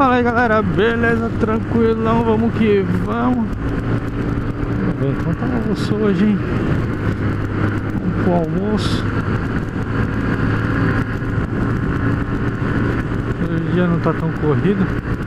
Fala aí, galera, beleza? Tranquilão, vamos que vamos. Vamos ver quanto almoço hoje, hein? Vamos pro almoço. Hoje o dia não tá tão corrido.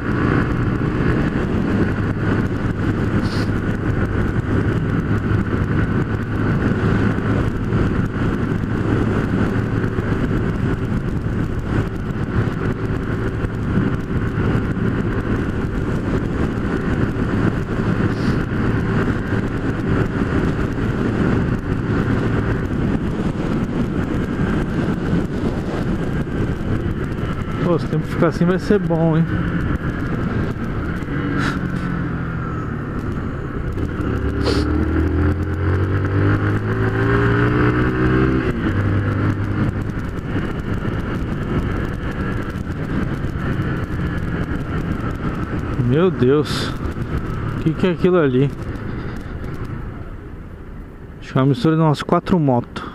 Pô, se o tempo ficar assim vai ser bom, hein? Meu Deus, o que é aquilo ali? Acho que é uma mistura de umas 4 motos.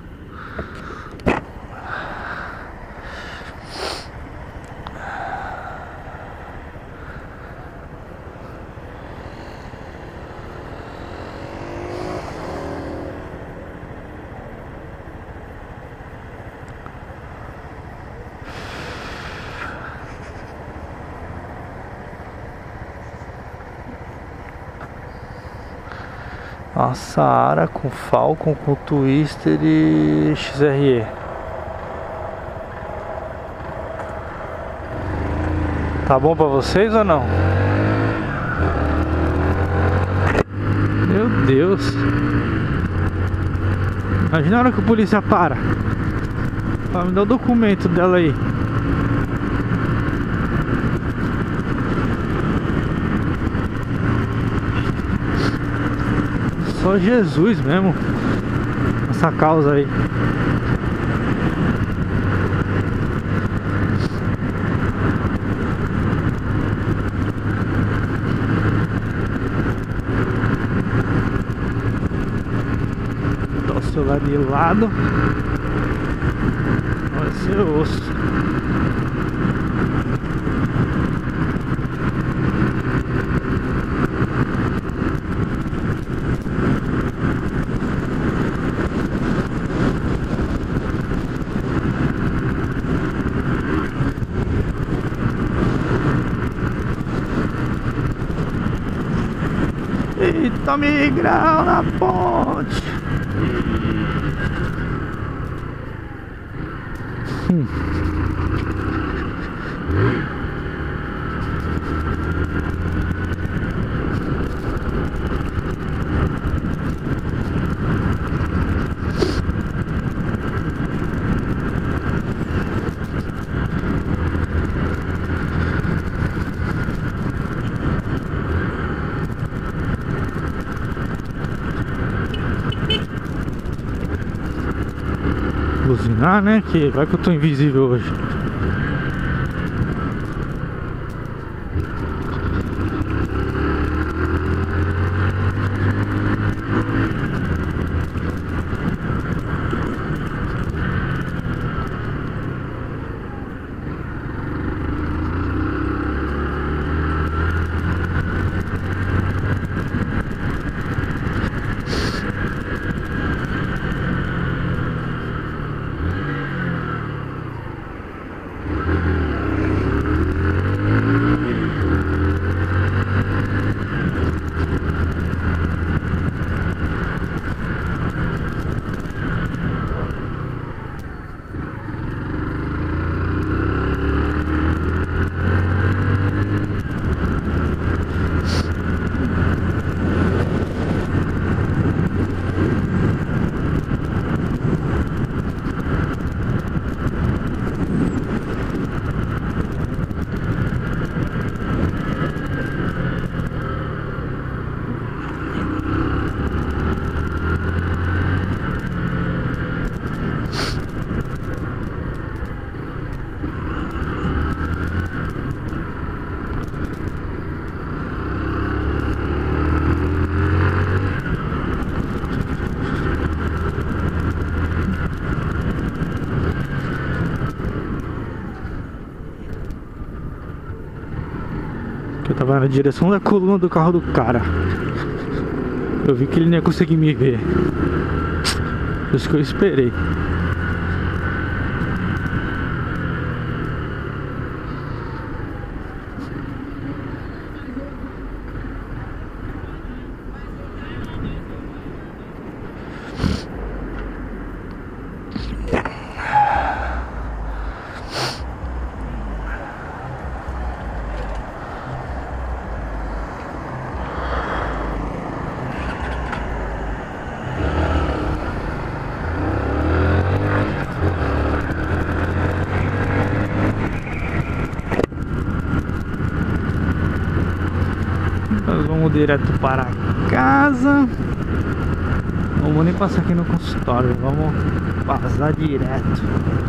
A Saara com Falcon, com Twister e XRE. Tá bom pra vocês ou não? Meu Deus. Imagina a hora que o polícia para. Me dá o documento dela aí. Só Jesus mesmo, essa causa aí. Dá o celular de lado. Vai ser osso. Eita, migrão na ponte. Buzinar, né? Que vai que eu tô invisível hoje. Que eu tava na direção da coluna do carro do cara. Eu vi que ele não ia conseguir me ver. Por isso que eu esperei. Nós vamos direto para casa. Não vou nem passar aqui no consultório, vamos passar direto.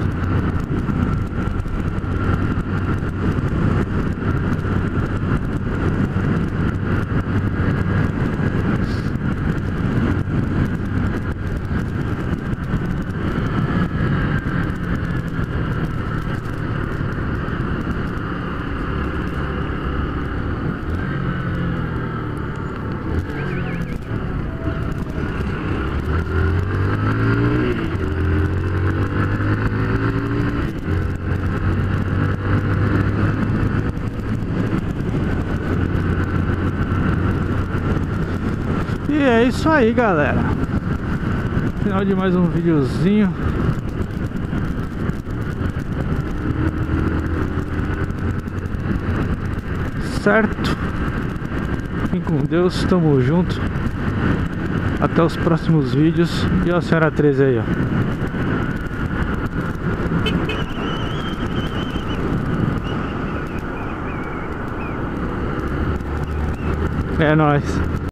E é isso aí, galera. Final de mais um videozinho. Certo? Fiquem com Deus, tamo junto. Até os próximos vídeos. E a senhora 13 aí, ó. É nóis.